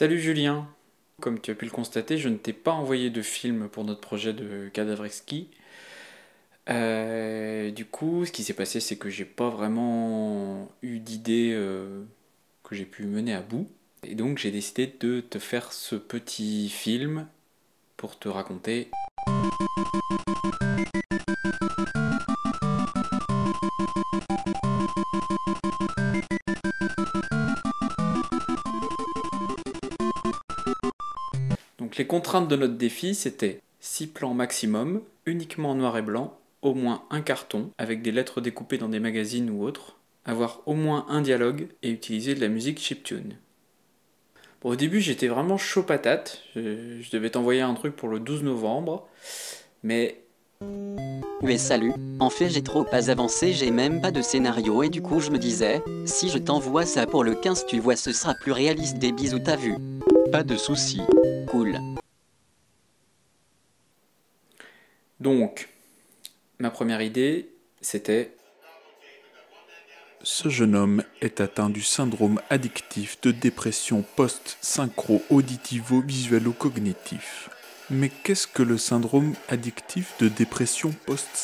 Salut Julien, comme tu as pu le constater, je ne t'ai pas envoyé de film pour notre projet de Cadavre Exquis. Du coup, ce qui s'est passé, c'est que j'ai pas vraiment eu d'idée que j'ai pu mener à bout. Et donc j'ai décidé de te faire ce petit film pour te raconter. Donc les contraintes de notre défi, c'était 6 plans maximum, uniquement en noir et blanc, au moins un carton, avec des lettres découpées dans des magazines ou autres, avoir au moins un dialogue et utiliser de la musique chiptune. Bon, au début, j'étais vraiment chaud patate. Je devais t'envoyer un truc pour le 12 novembre, mais Mais salut, en fait j'ai trop pas avancé, j'ai même pas de scénario et du coup je me disais, si je t'envoie ça pour le 15 tu vois ce sera plus réaliste, des bisous, t'as vu? Pas de soucis. Cool. donc, ma première idée, c'était Ce jeune homme est atteint du syndrome addictif de dépression post-synchro-auditivo-visuelo-cognitif. Mais qu'est-ce que le syndrome addictif de dépression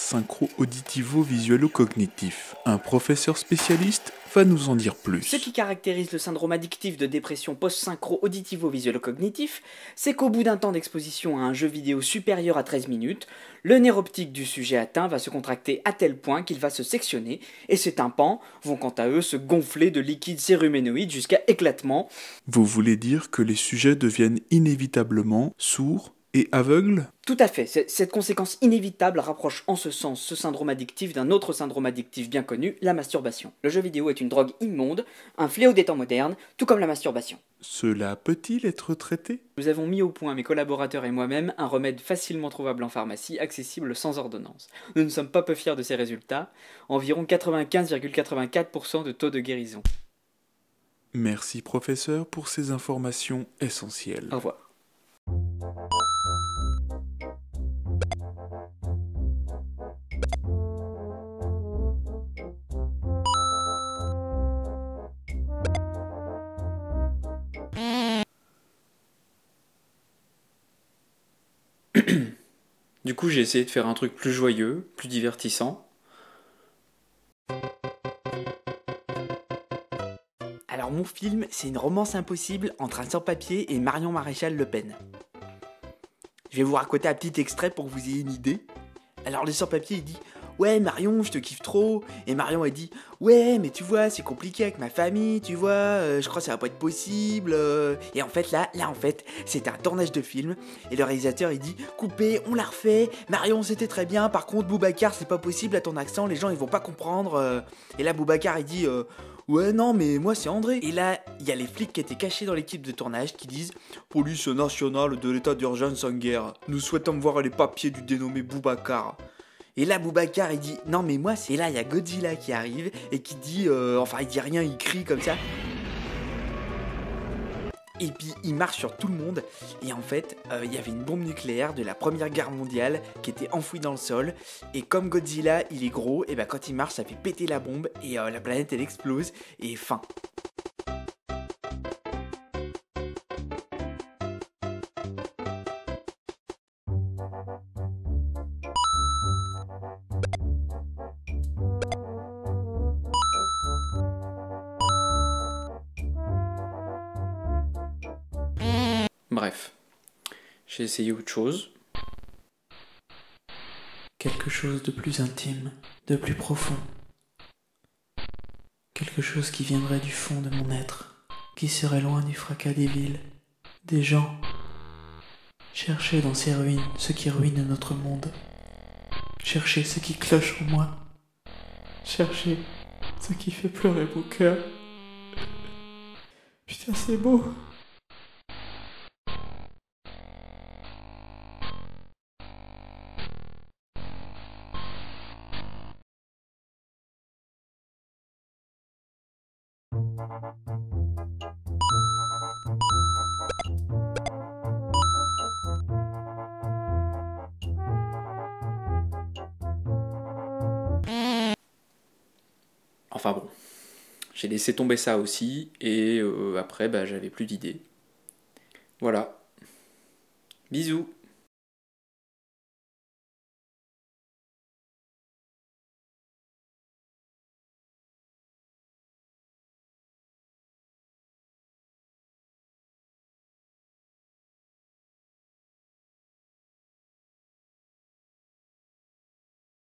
post-synchro-auditivo-visuelo-cognitif? Un professeur spécialiste va nous en dire Ce plus. qui caractérise le syndrome addictif de dépression post-synchro-auditivo-visuelo-cognitif, c'est qu'au bout d'un temps d'exposition à un jeu vidéo supérieur à 13 minutes, le nerf optique du sujet atteint va se contracter à tel point qu'il va se sectionner, et ses tympans vont quant à eux se gonfler de liquide céruménoïde jusqu'à éclatement. Vous voulez dire que les sujets deviennent inévitablement sourds et aveugles? Tout à fait, cette conséquence inévitable rapproche en ce sens ce syndrome addictif d'un autre syndrome addictif bien connu, la masturbation. Le jeu vidéo est une drogue immonde, un fléau des temps modernes, tout comme la masturbation. Cela peut-il être traité? Nous avons mis au point, mes collaborateurs et moi-même, un remède facilement trouvable en pharmacie, accessible sans ordonnance. Nous ne sommes pas peu fiers de ces résultats, environ 95,84% de taux de guérison. Merci professeur pour ces informations essentielles. Au revoir. Du coup, j'ai essayé de faire un truc plus joyeux, plus divertissant. Alors mon film, c'est une romance impossible entre un sans-papier et Marion Maréchal Le Pen. Je vais vous raconter un petit extrait pour que vous ayez une idée. Alors le sans-papier il dit ouais Marion je te kiffe trop, et Marion elle dit ouais mais tu vois c'est compliqué avec ma famille, tu vois, je crois que ça va pas être possible, et en fait là en fait c'était un tournage de film et le réalisateur il dit coupé, on l'a refait, Marion c'était très bien, par contre Boubacar c'est pas possible à ton accent, les gens ils vont pas comprendre, et là Boubacar il dit ouais non mais moi c'est André, et là il y a les flics qui étaient cachés dans l'équipe de tournage qui disent police nationale de l'état d'urgence en guerre, nous souhaitons voir les papiers du dénommé Boubacar. Et là, Boubacar, il dit non, mais moi, c'est là, il y a Godzilla qui arrive et qui dit, enfin, il dit rien, il crie comme ça. Et puis, il marche sur tout le monde. Et en fait, il y avait une bombe nucléaire de la Première Guerre mondiale qui était enfouie dans le sol. Et comme Godzilla, il est gros, et ben quand il marche, ça fait péter la bombe et la planète, elle explose. Et fin. Bref, j'ai essayé autre chose. Quelque chose de plus intime, de plus profond. Quelque chose qui viendrait du fond de mon être, qui serait loin du fracas des villes, des gens. Chercher dans ces ruines ce qui ruine notre monde. Chercher ce qui cloche en moi. Chercher ce qui fait pleurer mon cœur. Putain, c'est beau. Enfin bon, j'ai laissé tomber ça aussi, et après, bah, j'avais plus d'idées. Voilà. Bisous.